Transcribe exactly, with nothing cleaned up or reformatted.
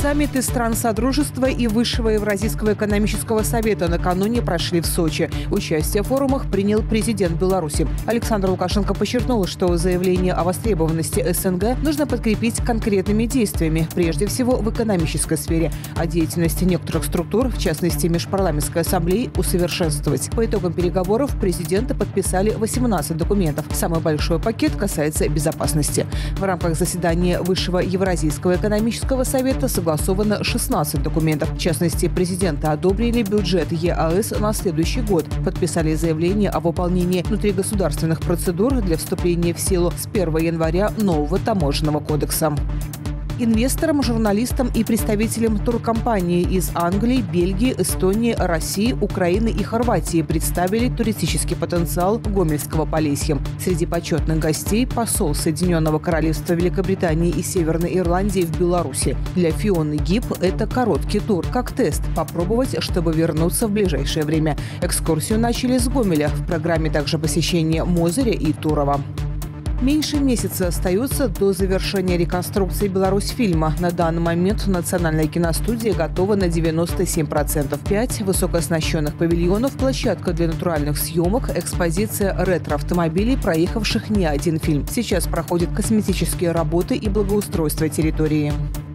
Саммиты стран Содружества и Высшего Евразийского экономического совета накануне прошли в Сочи. Участие в форумах принял президент Беларуси. Александр Лукашенко подчеркнул, что заявление о востребованности СНГ нужно подкрепить конкретными действиями, прежде всего в экономической сфере, а деятельность некоторых структур, в частности Межпарламентской ассамблеи, усовершенствовать. По итогам переговоров президенты подписали восемнадцать документов. Самый большой пакет касается безопасности. В рамках заседания Высшего Евразийского экономического совета согласовано шестнадцать документов. В частности, президенты одобрили бюджет ЕАЭС на следующий год, подписали заявление о выполнении внутригосударственных процедур для вступления в силу с первого января нового таможенного кодекса. Инвесторам, журналистам и представителям туркомпаний из Англии, Бельгии, Эстонии, России, Украины и Хорватии представили туристический потенциал Гомельского Полесья. Среди почетных гостей посол Соединенного Королевства Великобритании и Северной Ирландии в Беларуси. Для Фионы Гиб это короткий тур, как тест, попробовать, чтобы вернуться в ближайшее время. Экскурсию начали с Гомеля. В программе также посещение Мозыря и Турова. Меньше месяца остается до завершения реконструкции «Беларусьфильма». На данный момент национальная киностудия готова на девяносто семь процентов. Пять высокооснащенных павильонов, площадка для натуральных съемок, экспозиция ретро-автомобилей, проехавших не один фильм. Сейчас проходят косметические работы и благоустройство территории.